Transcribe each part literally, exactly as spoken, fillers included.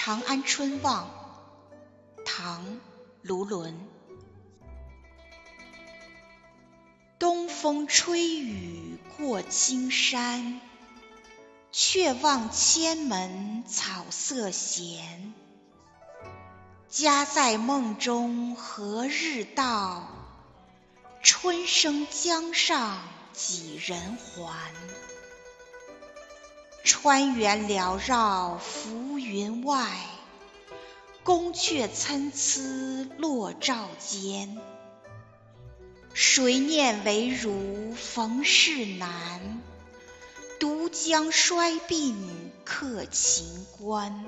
长安春望，唐·卢纶。东风吹雨过青山，却望千门草色闲。家在梦中何日到？春生江上几人还？川原缭绕浮云外，宫阙参差落照间。谁念为如逢世难？独将衰鬓刻秦关。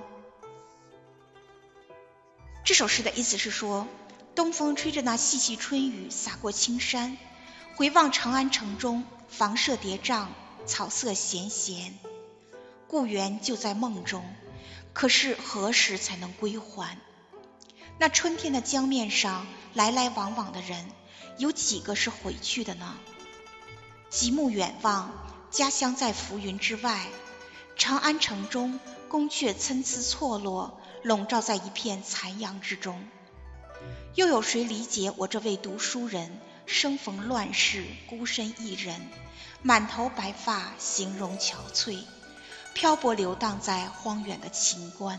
这首诗的意思是说，东风吹着那细细春雨洒过青山，回望长安城中房舍叠嶂，草色闲闲。故园就在梦中，可是何时才能归还？那春天的江面上来来往往的人，有几个是回去的呢？极目远望，家乡在浮云之外，长安城中宫阙参差错落，笼罩在一片残阳之中。又有谁理解我这位读书人生逢乱世，孤身一人，满头白发，形容憔悴，漂泊流荡在荒远的秦关。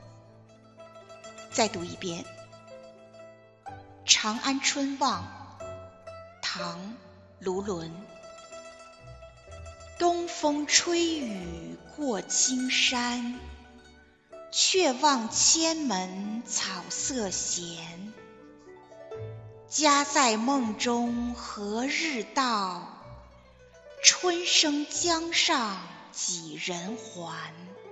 再读一遍。长安春望，唐·卢纶。东风吹雨过青山，却望千门草色闲。家在梦中何日到？春生江上几人还？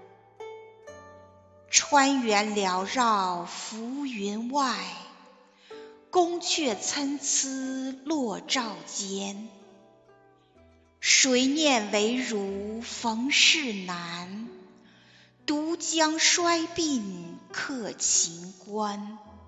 川原缭绕浮云外，宫阙参差落照间。谁念为如逢世难？独将衰鬓刻秦关。